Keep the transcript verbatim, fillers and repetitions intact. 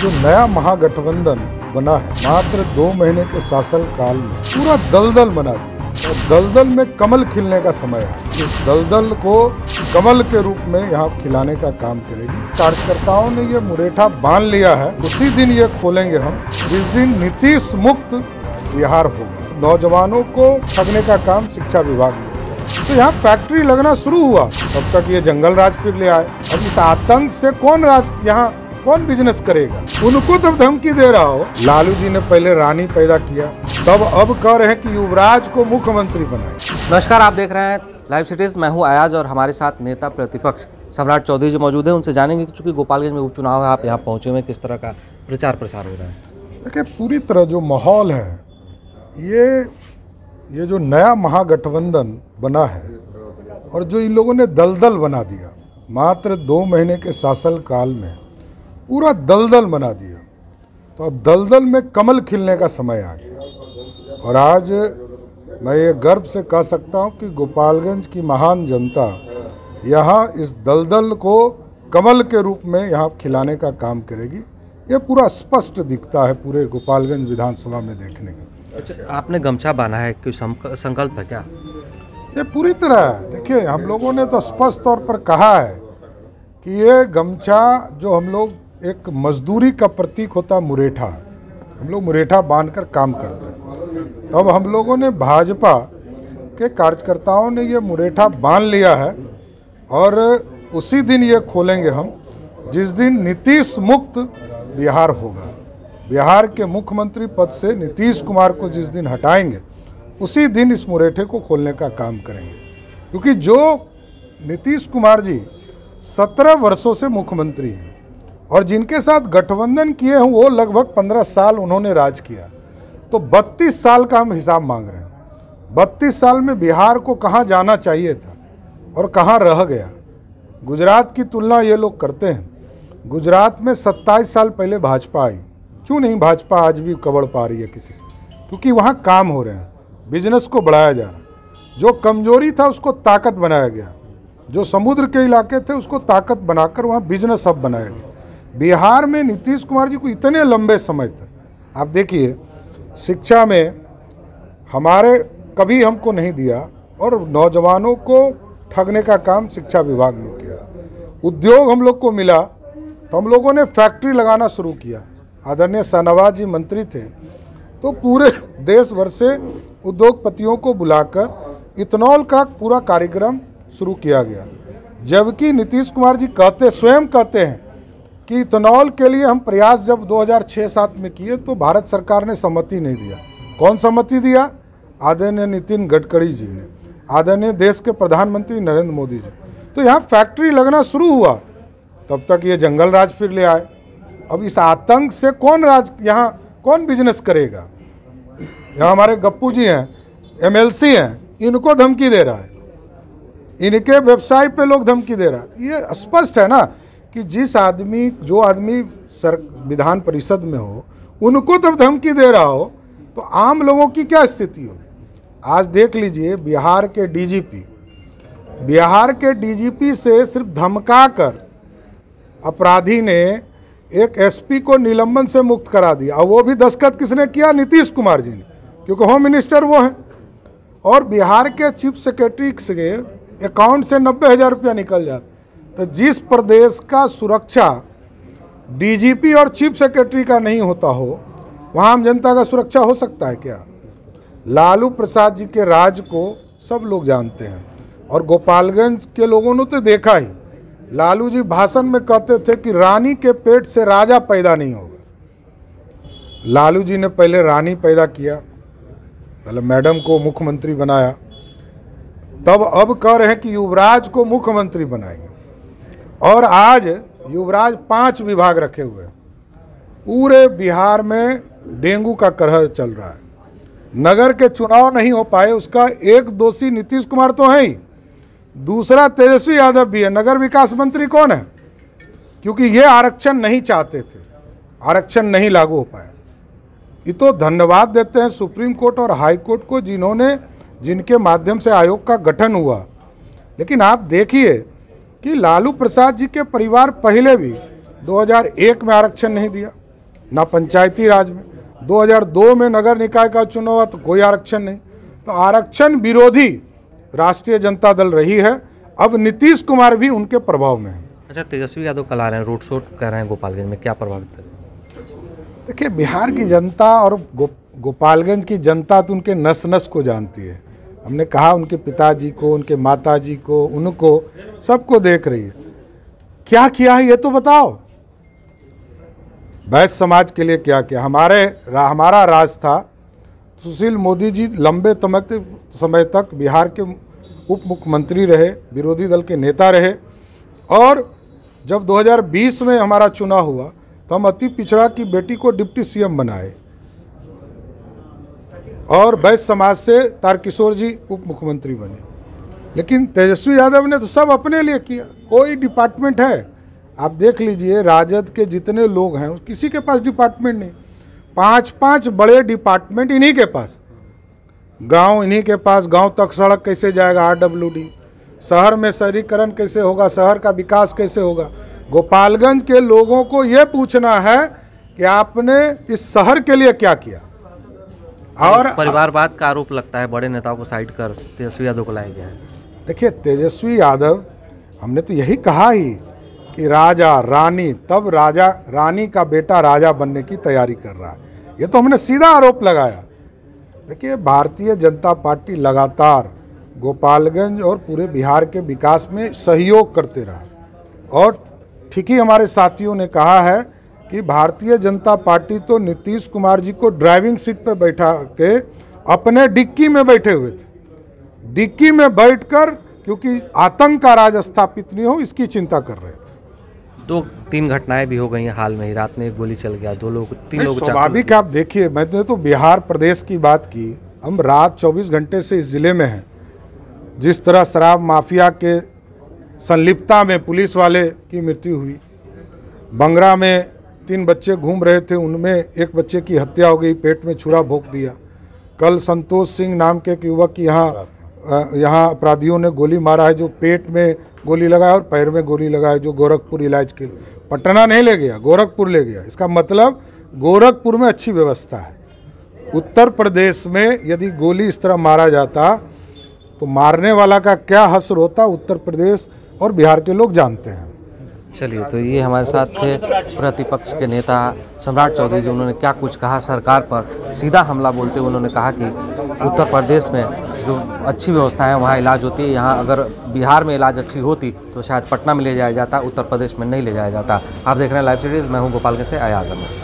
जो नया महागठबंधन बना है मात्र दो महीने के शासन काल में पूरा दलदल बना दिया और दलदल में कमल खिलने का समय है। इस दलदल को कमल के रूप में यहाँ खिलाने का काम करेगी। कार्यकर्ताओं ने ये मुरेठा बांध लिया है, उसी दिन ये खोलेंगे हम जिस दिन नीतीश मुक्त बिहार होगा। नौजवानों को ठगने का काम शिक्षा विभाग ने किया, तो यहाँ फैक्ट्री लगना शुरू हुआ। तब तक ये जंगल राज फिर ले आए। अब इस आतंक से कौन राज यहाँ कौन बिजनेस करेगा? उनको तब धमकी दे रहा हो। लालू जी ने पहले रानी पैदा किया, तब अब कह रहे हैं कि युवराज को मुख्यमंत्री बनाए। नमस्कार, आप देख रहे हैं लाइव सिटीज। मैं हूं अयाज और हमारे साथ नेता प्रतिपक्ष सम्राट चौधरी जी मौजूद हैं। उनसे जानेंगे कि चूंकि गोपालगंज में उपचुनाव है, आप यहाँ पहुंचे हुए, किस तरह का प्रचार प्रसार हो रहा है? देखिए, पूरी तरह जो माहौल है, ये ये जो नया महागठबंधन बना है और जो इन लोगों ने दलदल बना दिया, मात्र दो महीने के शासन काल में पूरा दलदल बना दिया, तो अब दलदल में कमल खिलने का समय आ गया। और आज मैं ये गर्व से कह सकता हूँ कि गोपालगंज की महान जनता यहाँ इस दलदल को कमल के रूप में यहाँ खिलाने का काम करेगी। ये पूरा स्पष्ट दिखता है पूरे गोपालगंज विधानसभा में देखने का। अच्छा, आपने गमछा बांधा है, कोई संकल्प है क्या? ये पूरी तरह है। देखिए, हम लोगों ने तो स्पष्ट तौर पर कहा है कि ये गमछा जो हम लोग एक मजदूरी का प्रतीक होता है, मुरेठा, हम लोग मुरेठा बांधकर काम करते हैं। तब हम लोगों ने भाजपा के कार्यकर्ताओं ने ये मुरेठा बांध लिया है और उसी दिन ये खोलेंगे हम जिस दिन नीतीश मुक्त बिहार होगा। बिहार के मुख्यमंत्री पद से नीतीश कुमार को जिस दिन हटाएंगे, उसी दिन इस मुरेठे को खोलने का काम करेंगे। क्योंकि जो नीतीश कुमार जी सत्रह वर्षों से मुख्यमंत्री हैं और जिनके साथ गठबंधन किए हैं वो लगभग पंद्रह साल उन्होंने राज किया, तो बत्तीस साल का हम हिसाब मांग रहे हैं। बत्तीस साल में बिहार को कहाँ जाना चाहिए था और कहाँ रह गया। गुजरात की तुलना ये लोग करते हैं। गुजरात में सत्ताईस साल पहले भाजपा आई, क्यों नहीं भाजपा आज भी कबड़ पा रही है किसी से? क्योंकि वहाँ काम हो रहे हैं, बिजनेस को बढ़ाया जा रहा है। जो कमजोरी था उसको ताकत बनाया गया, जो समुद्र के इलाके थे उसको ताकत बनाकर वहाँ बिजनेस हब बनाया गया। बिहार में नीतीश कुमार जी को इतने लंबे समय तक, आप देखिए, शिक्षा में हमारे कभी हमको नहीं दिया और नौजवानों को ठगने का काम शिक्षा विभाग ने किया। उद्योग हम लोग को मिला तो हम लोगों ने फैक्ट्री लगाना शुरू किया। आदरणीय शाहनवाज जी मंत्री थे, तो पूरे देश भर से उद्योगपतियों को बुलाकर इथेनॉल का पूरा कार्यक्रम शुरू किया गया। जबकि नीतीश कुमार जी कहते स्वयं कहते हैं कि इथेनॉल के लिए हम प्रयास जब दो हज़ार छह सात में किए तो भारत सरकार ने सहमति नहीं दिया। कौन सहमति दिया? आदरणीय नितिन गडकरी जी ने, आदरणीय देश के प्रधानमंत्री नरेंद्र मोदी जी। तो यहाँ फैक्ट्री लगना शुरू हुआ, तब तक ये जंगल राज फिर ले आए। अब इस आतंक से कौन राज यहाँ कौन बिजनेस करेगा? यहाँ हमारे गप्पू जी हैं, एमएलसी हैं, इनको धमकी दे रहा है, इनके व्यवसाय पे लोग धमकी दे रहा है। ये स्पष्ट है ना कि जिस आदमी जो आदमी सर विधान परिषद में हो उनको तब धमकी दे रहा हो, तो आम लोगों की क्या स्थिति होगी? आज देख लीजिए, बिहार के डीजीपी बिहार के डीजीपी से सिर्फ धमका कर अपराधी ने एक एसपी को निलंबन से मुक्त करा दिया। और वो भी दस्तखत किसने किया? नीतीश कुमार जी ने, क्योंकि होम मिनिस्टर वो हैं। और बिहार के चीफ सेक्रेटरी से अकाउंट से नब्बे हज़ार रुपया निकल जाता। तो जिस प्रदेश का सुरक्षा डीजीपी और चीफ सेक्रेटरी का नहीं होता हो, वहाँ आम जनता का सुरक्षा हो सकता है क्या? लालू प्रसाद जी के राज को सब लोग जानते हैं और गोपालगंज के लोगों ने तो देखा ही। लालू जी भाषण में कहते थे कि रानी के पेट से राजा पैदा नहीं होगा। लालू जी ने पहले रानी पैदा किया, पहले मैडम को मुख्यमंत्री बनाया, तब अब कह रहे हैं कि युवराज को मुख्यमंत्री बनाएंगे। और आज युवराज पांच विभाग रखे हुए हैं। पूरे बिहार में डेंगू का कहर चल रहा है। नगर के चुनाव नहीं हो पाए, उसका एक दोषी नीतीश कुमार तो है ही, दूसरा तेजस्वी यादव भी है। नगर विकास मंत्री कौन है? क्योंकि ये आरक्षण नहीं चाहते थे, आरक्षण नहीं लागू हो पाया। ये तो धन्यवाद देते हैं सुप्रीम कोर्ट और हाई कोर्ट को, जिन्होंने जिनके माध्यम से आयोग का गठन हुआ। लेकिन आप देखिए कि लालू प्रसाद जी के परिवार पहले भी दो हज़ार एक में आरक्षण नहीं दिया, ना पंचायती राज में। दो हज़ार दो में नगर निकाय का चुनाव हुआ तो कोई आरक्षण नहीं। तो आरक्षण विरोधी राष्ट्रीय जनता दल रही है। अब नीतीश कुमार भी उनके प्रभाव में है। अच्छा, तेजस्वी यादव कल आ रहे हैं, रोड शो कर रहे हैं गोपालगंज में, क्या प्रभावित करेगा? देखिए, बिहार की जनता और गो, गोपालगंज की जनता तो उनके नस नस को जानती है। हमने कहा उनके पिताजी को, उनके माताजी को, उनको सबको देख रही है। क्या किया है ये तो बताओ। वैश्य समाज के लिए क्या किया? हमारे रा, हमारा राज था। सुशील मोदी जी लंबे समय तक बिहार के उप मुख्यमंत्री रहे, विरोधी दल के नेता रहे, और जब दो हज़ार बीस में हमारा चुनाव हुआ तो हम अति पिछड़ा की बेटी को डिप्टी सीएम बनाए, और वैश्य समाज से तारकिशोर जी उप मुख्यमंत्री बने। लेकिन तेजस्वी यादव ने तो सब अपने लिए किया। कोई डिपार्टमेंट है, आप देख लीजिए, राजद के जितने लोग हैं किसी के पास डिपार्टमेंट नहीं। पांच पांच बड़े डिपार्टमेंट इन्हीं के पास, गांव इन्हीं के पास। गांव तक सड़क कैसे जाएगा? आरडब्ल्यूडी। शहर में शहरीकरण कैसे होगा? शहर का विकास कैसे होगा? गोपालगंज के लोगों को ये पूछना है कि आपने इस शहर के लिए क्या किया। और परिवारवाद का आरोप लगता है, बड़े नेताओं को साइड कर तेजस्वी यादव को लाया गया है। देखिए, तेजस्वी यादव, हमने तो यही कहा ही कि राजा रानी, तब राजा रानी का बेटा राजा बनने की तैयारी कर रहा है। ये तो हमने सीधा आरोप लगाया। देखिए, भारतीय जनता पार्टी लगातार गोपालगंज और पूरे बिहार के विकास में सहयोग करते रहा, और ठीक ही हमारे साथियों ने कहा है कि भारतीय जनता पार्टी तो नीतीश कुमार जी को ड्राइविंग सीट पर बैठा के अपने डिक्की में बैठे हुए थे। डिक्की में बैठकर, क्योंकि आतंक का राज स्थापित नहीं हो, इसकी चिंता कर रहे थे। दो तीन घटनाएं भी हो गई हैं हाल में ही। रात में एक गोली चल गया, दो लोग तीन लोग स्वाभाविक। आप देखिए, मैंने तो बिहार प्रदेश की बात की। हम रात चौबीस घंटे से इस जिले में हैं। जिस तरह शराब माफिया के संलिप्तता में पुलिस वाले की मृत्यु हुई, बंगरा में तीन बच्चे घूम रहे थे, उनमें एक बच्चे की हत्या हो गई, पेट में छुरा भोंक दिया। कल संतोष सिंह नाम के एक युवक की यहाँ यहाँ अपराधियों ने गोली मारा है, जो पेट में गोली लगाया और पैर में गोली लगाया, जो गोरखपुर इलाज के लिए, पटना नहीं ले गया, गोरखपुर ले गया। इसका मतलब गोरखपुर में अच्छी व्यवस्था है। उत्तर प्रदेश में यदि गोली इस तरह मारा जाता तो मारने वाला का क्या हश्र होता, उत्तर प्रदेश और बिहार के लोग जानते हैं। चलिए, तो ये हमारे साथ थे प्रतिपक्ष के नेता सम्राट चौधरी जी। उन्होंने क्या कुछ कहा सरकार पर, सीधा हमला बोलते हुए उन्होंने कहा कि उत्तर प्रदेश में जो अच्छी व्यवस्था है वहाँ इलाज होती है। यहाँ अगर बिहार में इलाज अच्छी होती तो शायद पटना में ले जाया जाता, उत्तर प्रदेश में नहीं ले जाया जाता। आप देख रहे हैं लाइव सीरीज, मैं हूँ गोपालगंज से अयाज अहमद।